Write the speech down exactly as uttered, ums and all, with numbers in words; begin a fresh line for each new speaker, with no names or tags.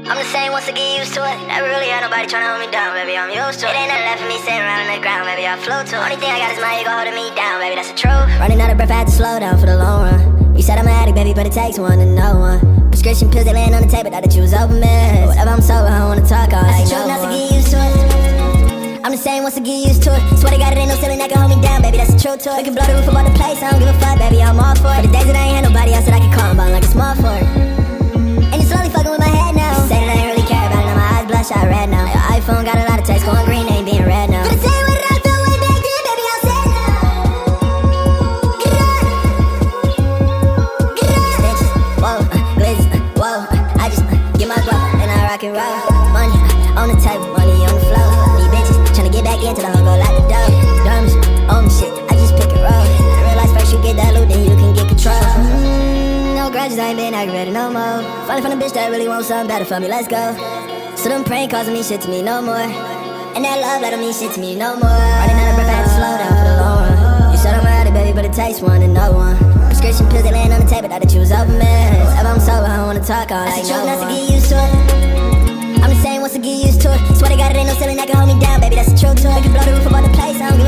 I'm the same once I get used to it. Never really had nobody tryna hold me down, baby, I'm used to it. It ain't nothing left for me sitting around on the ground, baby, I float to it. Only thing I got is my ego holding me down, baby, that's the truth. Running out of breath, I had to slow down for the long run. You said I'm an addict, baby, but it takes one to know one. Prescription pills, they laying on the table, thought that you was open mess. Whatever, I'm sober, I don't wanna talk on. That's the truth, not to get used to it. I'm the same once I get used to it. Swear to God, it ain't no ceiling that can hold me down, baby, that's the truth to it. We can blow the roof about the place, I don't give a fuck, baby, I'm all for it. But the days that I ain't had nobody else that I can call, I'm ballin' like a small fort. And you slowly fucking with my head now. You say that I ain't really care about it, now my eyes bloodshot red now. Your iPhone got a lot of text, going green, ain't being red now. But the same way that I felt way back then, baby, I'm sad now. Get it on. Get it on. Stitches, whoa, uh, glitz, uh, whoa, uh, I just uh, get my glow, and I rock and roll. Money uh, on the table, money on the floor. These bitches tryna get back into the hole, go like the dough. Diamonds on the shit, I just pick and roll. I realize first you get that loot, then you can get control. Mm, no grudges, I ain't been aggravated no more. Finally found a bitch that really wants something better for me, let's go. So them prank calls don't mean shit to me no more. And that love that don't mean shit to me no more. Running out of breath, I had to slow down for the long run. You said I'm ready, baby, but it takes one to know one. Prescription pills, they laying on the table, thought that you was open mess. Whatever, I'm sober, I don't wanna talk on. That's the truth, not to get used to it. I'm the same once I get used to it. Swear to God, it ain't no ceiling that can hold me down, baby, that's the truth to it. We can blow the roof about the place, I don't give a